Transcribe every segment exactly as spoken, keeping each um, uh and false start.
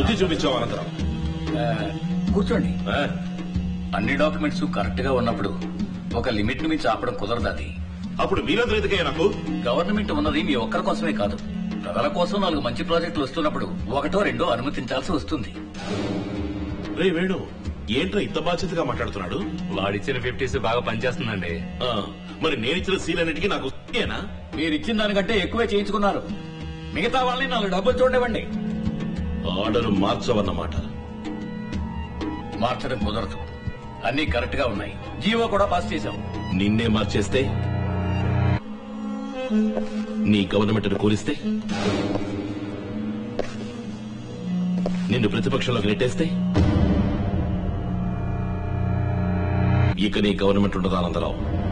బుద్ధి చూపించావు అనంతరం. కూర్చోండి. అన్ని డాక్యుమెంట్స్ కరెక్ట్ గా ఉన్నప్పుడు ఒక లిమిట్ ను మించి ఆపడం కుదరదు. అది అప్పుడు మీరందరూ ఎందుకయ్యా నాకు? గవర్నమెంట్ ఉన్నది మీ ఒక్కరి కోసమే కాదు, ప్రజల కోసం నాలుగు మంచి ప్రాజెక్టులు వస్తున్నప్పుడు ఒకటో రెండో అనుమతించాల్సి వస్తుంది. రే వేణు, ఏంట్రా ఇంత బాధ్యతగా మాట్లాడుతున్నాడు? వాడిచ్చిన ఫిఫ్టీస్ బాగా పనిచేస్తుందండి. మరి నేనిచ్చిన సీల్ అన్నిటికీ నాకు ఏనా? మీరిచ్చిన దానికంటే ఎక్కువే చేయించుకున్నారు. మిగతా వాళ్ళని నాలుగు డబ్బులు చూడవండి. ఆర్డర్ మార్చవన్నమాట. మార్చడం కుదరదు, అన్ని కరెక్ట్ గా ఉన్నాయి. జీవో కూడా పాస్ చేశాం. నిన్నే మార్చేస్తే, నీ గవర్నమెంట్ కూలిస్తే, నిన్ను ప్రతిపక్షంలోకి నెట్టేస్తే ఇక నీ గవర్నమెంట్ ఉండదు అనంతరావు.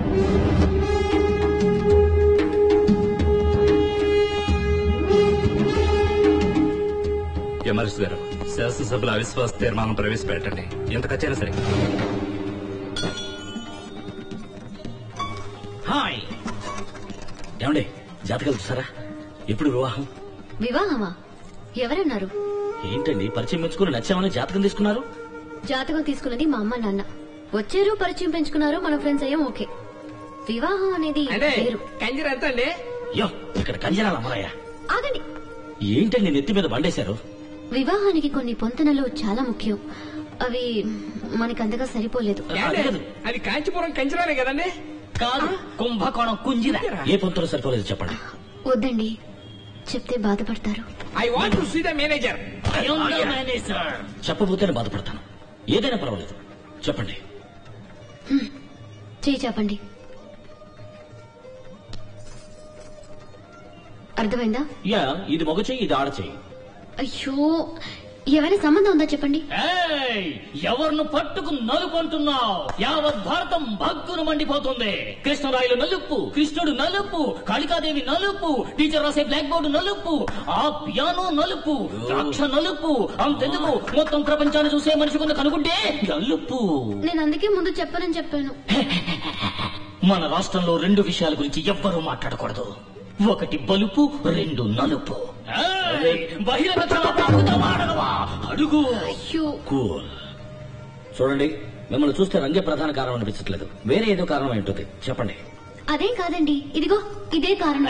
ఎమర్స్ గారు, శాసనసభలో అవిశ్వాస తీర్మానం ప్రవేశపెట్టండి. ఎంత ఖర్చైనా సరే. హాయ్ ఏమండి, జాతకాలు చూసారా? ఎప్పుడు వివాహం? వివాహమా? ఎవరన్నారు? ఏంటండి పరిచయం పెంచుకుని నచ్చామని జాతకం తీసుకున్నారు? జాతకం తీసుకున్నది మా అమ్మ నాన్న. వచ్చారు, పరిచయం పెంచుకున్నారు, మన ఫ్రెండ్స్ అయ్యాం. ఓకే. వివాహం అనేది కంజర ఎంత అండి? యో, ఇక్కడ కంజరాలు అమ్మరాయా? ఆగండి. ఏంటండి నెత్తి మీద బండేశారు? వివాహానికి కొన్ని పొంతనలు చాలా ముఖ్యం. అవి మనకంతగా సరిపోలేదు. అది కాంచీపురం కంజరాలే కదండి? కాదు, కుంభకోణం కుంజిరా. ఏ పొంతలో సరిపోలేదు చెప్పండి. వద్దండి, చెప్తే బాధపడతారు. I want to see the manager. చెప్పబోతేనే బాధపడతాను. ఏదైనా పర్వాలేదు, చెప్పండి. చేయి చెప్పండి. అర్థమైందా? యా, ఇది మగ చెయ్యి, ఇది ఆడ చెయ్యి. అయ్యో, ఎవరైనా సంబంధం ఉందా చెప్పండి. ఎవరిను పట్టుకు నలుపుంటున్నావు? యావత్ భారతం భగ్గును మండిపోతుంది. కృష్ణరాయలు నలుపు, కృష్ణుడు నలుపు, కాళికాదేవి నలుపు, టీచర్ రాసే బ్లాక్ బోర్డు నలుపు, ఆ పియానో నలుపు, ద్రాక్ష నలుపు. అంతెందుకు, మొత్తం ప్రపంచాన్ని చూసే మనిషి కొంత కనుకుంటే నలుపు. నేను అందుకే ముందు చెప్పనని చెప్పాను. మన రాష్ట్రంలో రెండు విషయాల గురించి ఎవ్వరూ మాట్లాడకూడదు. ఒకటి బలుపు, రెండు నలుపు. అడుగు. కూల్. చూడండి, మిమ్మల్ని చూస్తే రంగే ప్రధాన కారణం అనిపించట్లేదు. వేరే ఏదో కారణం ఏంటది చెప్పండి. అదేం కాదండి, ఇదిగో ఇదే కారణం.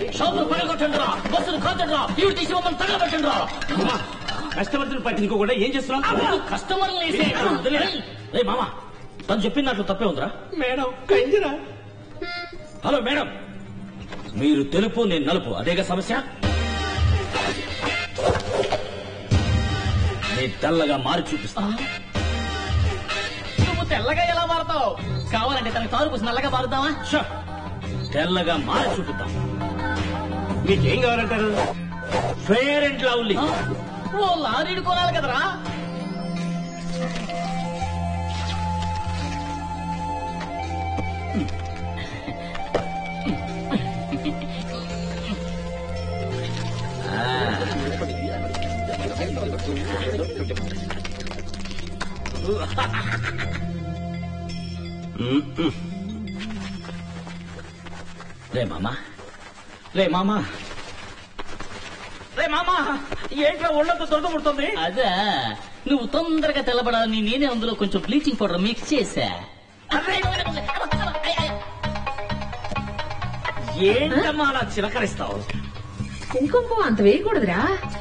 కస్టమర్స్ పట్టించుకోకుండా ఏం చేస్తున్నావు? కస్టమర్ మామా, తను చెప్పినట్లు తప్పే ఉందిరా. మేడం కంజరా. హలో మేడం, మీరు తెలుపు, నేను నలుపు, అదేగా సమస్య? నేను తెల్లగా మారి చూపిస్తా. నువ్వు తెల్లగా ఎలా మారుతావు? కావాలంటే తనకి తారు పూసి నల్లగా మారుతావా? తెల్లగా మారి చూపిద్దాం. మీకేం కావాలంటారు? Fair and Lovely. ఓ లారీడు కొనాలి కదరా. రే మామా, రే మామా, రే మామా, ఏంట్రా ఒళ్ళంతా దొరద పుడుతుంది? అదే, నువ్వు తొందరగా తెల్లబడాలని నేనే అందులో కొంచెం బ్లీచింగ్ పౌడర్ మిక్స్ చేశా. ఏంటమ్మా అలా చిలకరిస్తావు? కుంకుమ అంత వేయకూడదురా.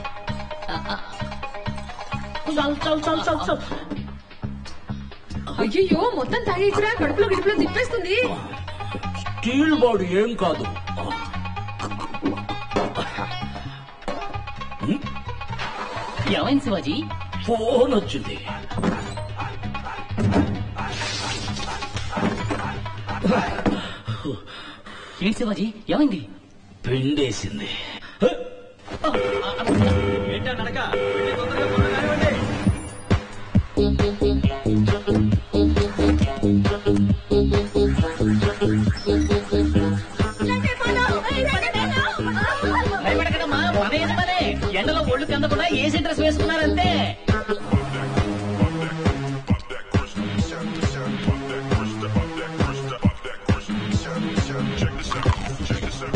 అయ్యో, మొత్తం తాగేసిరా, కడుపులో గిడుపులో తిప్పేస్తుంది. స్టీల్ బాడీ ఏం కాదు. ఏమైంది శివాజీ? ఫోన్ వచ్చింది. ఏంటి శివాజీ, ఏమైంది? పిండేసింది. ఏంటా నడక? భయపడకడమ్మా, మన యజమానే. ఎండలో ఒళ్ళు కందకుండా ఏసీ డ్రెస్ వేసుకున్నారంతే.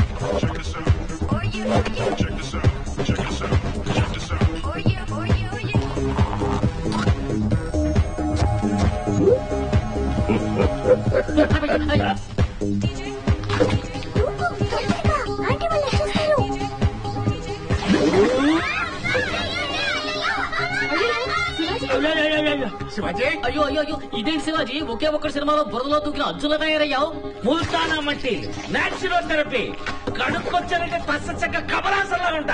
Check this out, check this out, check this out, check this out. Oh yeah, oh yeah, oh yeah. Shivaji అయ్యో అయ్యో అయ్యో ఇదేంటి శివాజీ ఒకే ఒక్క సినిమాలో బురదలో దూకిన అర్జున తయారయ్యావు. ముల్తానా మట్టి నాచురల్ థెరపీ కడుపుకొచ్చారంటే పచ్చ చక్క కమలాసంలా ఉంటా.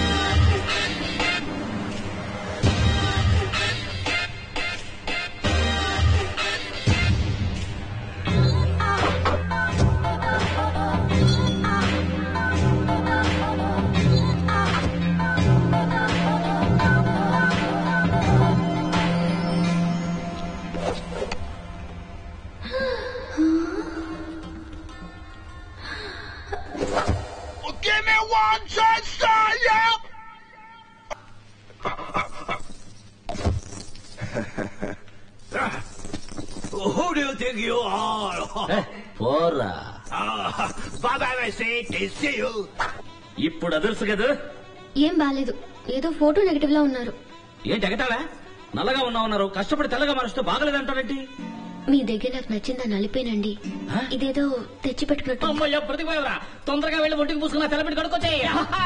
Who do you think you are? పోరా What am I saying? To see you. ఇప్పుడు అదర్సు కదా. ఏం బాలేదు, ఏదో ఫోటో నెగటివ్ లా ఉన్నారు. ఏంటి ఎగతాడా? నల్లగా ఉన్నా ఉన్నారు, కష్టపడి తెల్లగా మరుస్తూ బాగలేదంటారేంటి? మీ దగ్గర నాకు నచ్చిందా నలిపేనండి. ఇదేదో తెచ్చి పెట్టుకున్నట్టు. అమ్మయ్య ప్రతిపోయవరా, తొందరగా వెళ్ళి ఒంటికి పూసుకున్నా తెల్లబెట్టి కడుకొచ్చాయి.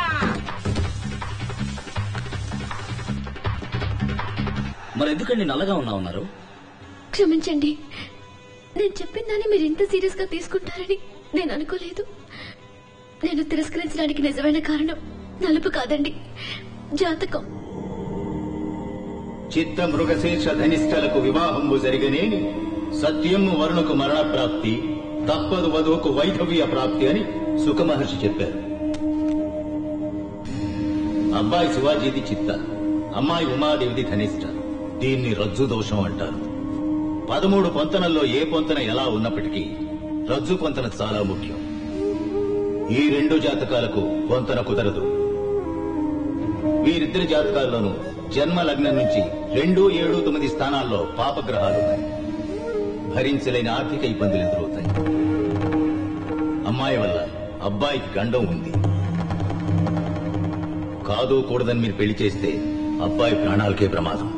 మరి ఎందుకండి నల్లగా ఉన్నా ఉన్నారు? క్షమించండి, నేను చెప్పిన దాన్ని మీరు ఇంత సీరియస్ గా తీసుకుంటారని నేను అనుకోలేదు. నేను తిరస్కరించడానికి నిజమైన కారణం నలుపు కాదండి, జాతకం. చిత్త మృగశేష ధనిష్టలకు వివాహంబు జరిగనేని సత్యము వరుణకు మరణ ప్రాప్తి, తప్పదు వధువుకు వైధవ్య ప్రాప్తి అని సుఖమహర్షి చెప్పారు. అబ్బాయి శివాజీది చిత్త, అమ్మాయి ఉమాదేవిది ధనిష్ట. దీన్ని రజ్జు దోషం అంటారు. పదమూడు పొంతనల్లో ఏ పొంతన ఎలా ఉన్నప్పటికీ రజ్జు పొంతన చాలా ముఖ్యం. ఈ రెండు జాతకాలకు పొంతన కుదరదు. వీరిద్దరి జాతకాల్లోనూ జన్మ లగ్నం నుంచి రెండు ఏడు తొమ్మిది స్థానాల్లో పాపగ్రహాలున్నాయి. భరించలేని ఆర్థిక ఇబ్బందులు ఎదురవుతాయి. అమ్మాయి వల్ల అబ్బాయికి గండం ఉంది. కాదు కూడదని మీరు పెళ్లి చేస్తే అబ్బాయి ప్రాణాలకే ప్రమాదం.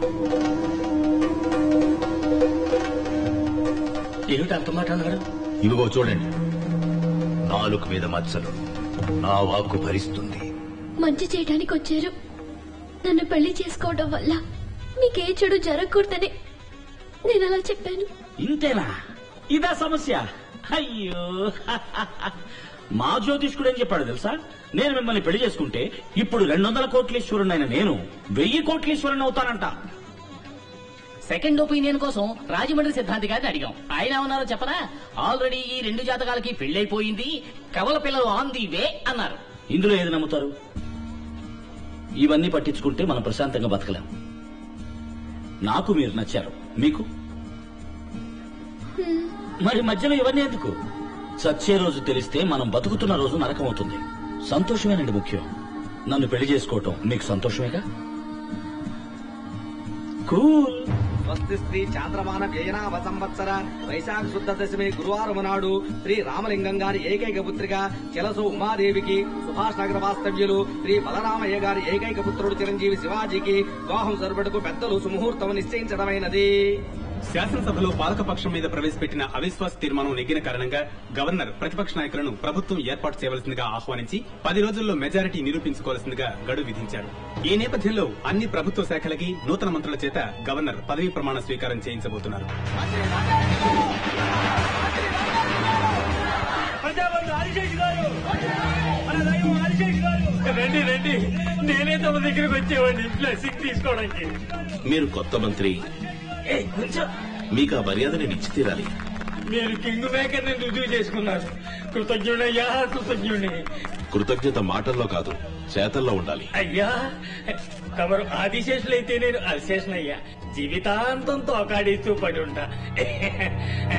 ఏమిటి అంత మాట అన్నాడు? ఇదిగో చూడండి, నాలుగు మీద మచ్చలు. నా వాక్కు భరిస్తుంది. మంచి చేయడానికి వచ్చారు. నన్ను పెళ్లి చేసుకోవడం వల్ల మీకే చెడు జరగకూడదని నేను అలా చెప్పాను. ఇంతేనా? ఇదా సమస్య? అయ్యో, మా జ్యోతిష్కుడు ఏం చెప్పాడు తెలుసా? నేను మిమ్మల్ని పెళ్లి చేసుకుంటే ఇప్పుడు రెండు వందల కోట్లీశ్వరునైన నేను వెయ్యి కోట్లీశ్వరుని అవుతానంట. సెకండ్ ఒపీనియన్ కోసం రాజమండ్రి సిద్ధాంతి గారిని అడిగాం. ఆయన ఏమన్నారో చెప్పనా? ఆల్రెడీ ఈ రెండు జాతకాలకి పెళ్లైపోయింది, కవల పిల్లలు ఆన్ ది వే అన్నారు. ఇందులో ఏది నమ్ముతారు? ఇవన్నీ పట్టించుకుంటే మనం ప్రశాంతంగా బతకలేం. నాకు మీరు నచ్చారు, మీకు మరి మధ్యలో ఇవన్నీ ఎందుకు? చచ్చే రోజు తెలిస్తే మనం బతుకుతున్న రోజు నరకం అవుతుంది. సంతోషమేనండి ముఖ్యం. నన్ను పెళ్లి చేసుకోవటం మీకు సంతోషమేగా? కూల్. స్వస్తి శ్రీ చాంద్రమాన వ్యయనామ సంవత్సర వైశాఖ శుద్ధ దశమి గురువారం నాడు శ్రీ రామలింగం గారి ఏకైక పుత్రిక చెలసు ఉమాదేవికి, సుభాష్ నగర వాస్తవ్యులు శ్రీ బలరామయ్య గారి ఏకైక పుత్రుడు చిరంజీవి శివాజీకి వివాహం జరుపుటకు పెద్దలు సుముహూర్తం నిశ్చయించడమైనది. శాసనసభలో పాలకపక్షం మీద ప్రవేశపెట్టిన అవిశ్వాస తీర్మానం నెగ్గిన కారణంగా గవర్నర్ ప్రతిపక్ష నాయకులను ప్రభుత్వం ఏర్పాటు చేయవలసిందిగా ఆహ్వానించి పది రోజుల్లో మెజారిటీ నిరూపించుకోవాల్సిందిగా గడువు విధించారు. ఈ నేపథ్యంలో అన్ని ప్రభుత్వ శాఖలకి నూతన మంత్రుల చేత గవర్నర్ పదవీ ప్రమాణ స్వీకారం చేయించబోతున్నారు. రండి రండి, నేనే తమ దగ్గరికి వచ్చేవాడిని బ్లెస్సింగ్ తీసుకోవడానికి. మీరు కొత్త మంత్రి, మీకు ఆ మర్యాద నేను ఇచ్చి తీరాలి. మీరు కింగ్ మేకర్ ని రుజువు చేసుకున్నారు. కృతజ్ఞుడయ్యా, కృతజ్ఞుడి. కృతజ్ఞత మాటల్లో కాదు, చేతల్లో ఉండాలి. అయ్యా, తమరు ఆదిశేషులైతే నేను అశేషనయ్యా. జీవితాంతం తోకాడిస్తూ పడి ఉంటా.